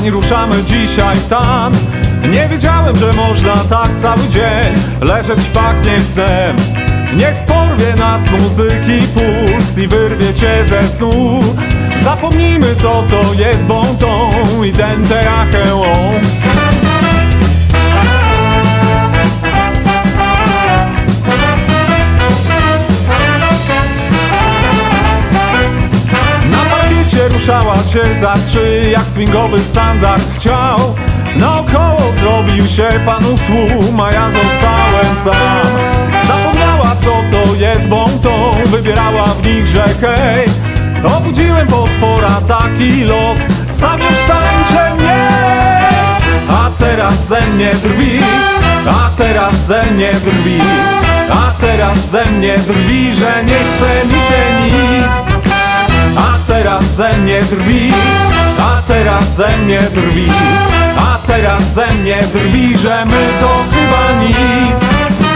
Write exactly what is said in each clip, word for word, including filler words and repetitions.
kochani, ruszamy dzisiaj w tan. Nie wiedziałem, że można tak cały dzień leżeć pachnieć snem. Niech porwie nas muzyki puls i wyrwie cię ze snu. Zapomnijmy, co to jest bon ton i dente acheon. Ruszała się za trzy, jak swingowy standard chciał. Naokoło zrobił się panów tłum, a ja zostałem sam. Zapomniała, co to jest bon ton, wybierała w nich, że hej. Obudziłem potwora, taki los, sam już tańczę mnie. A teraz ze mnie drwi, a teraz ze mnie drwi, a teraz ze mnie drwi, że nie chce mi się nic. A teraz ze mnie drwi, a teraz ze mnie drwi, a teraz ze mnie drwi, że my to chyba nic.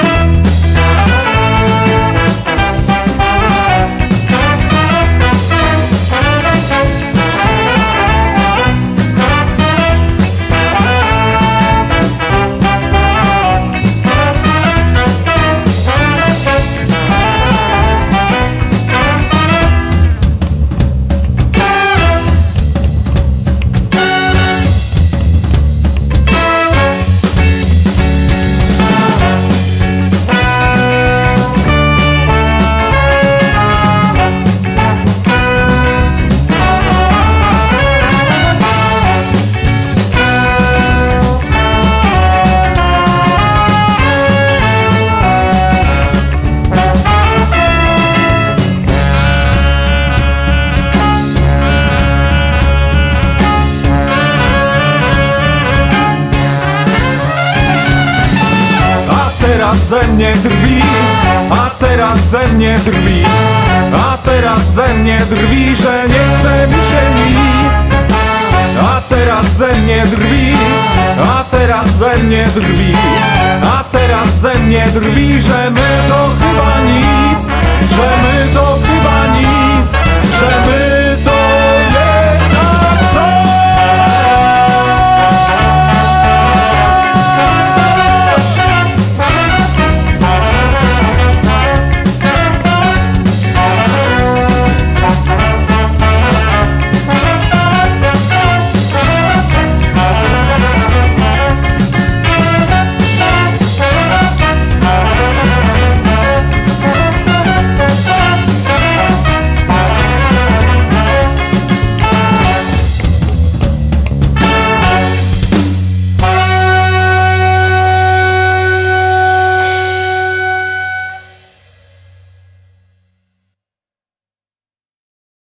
A teraz ze mnie drwi, a teraz ze mnie drwi, a teraz ze mnie drwi, że nie chce mi się nic. A teraz ze mnie drwi, a teraz ze mnie drwi, a teraz ze mnie drwi, że my to chyba nic, że my to chyba nic, że my